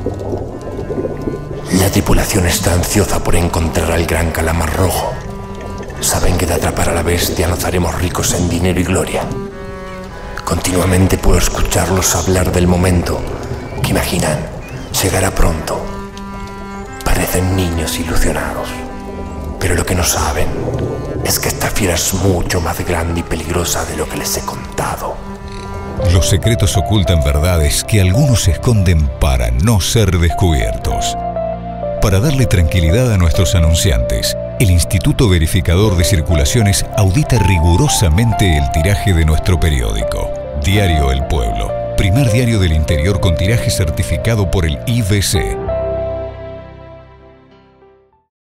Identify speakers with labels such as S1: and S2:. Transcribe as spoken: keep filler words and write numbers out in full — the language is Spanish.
S1: La tripulación está ansiosa por encontrar al gran calamar rojo. Saben que de atrapar a la bestia nos haremos ricos en dinero y gloria. Continuamente puedo escucharlos hablar del momento que imaginan llegará pronto. Parecen niños ilusionados, pero lo que no saben es que esta fiera es mucho más grande y peligrosa de lo que les he contado.
S2: Los secretos ocultan verdades que algunos esconden para no ser descubiertos. Para darle tranquilidad a nuestros anunciantes, el Instituto Verificador de Circulaciones audita rigurosamente el tiraje de nuestro periódico, Diario El Pueblo, primer diario del interior con tiraje certificado por el I B C.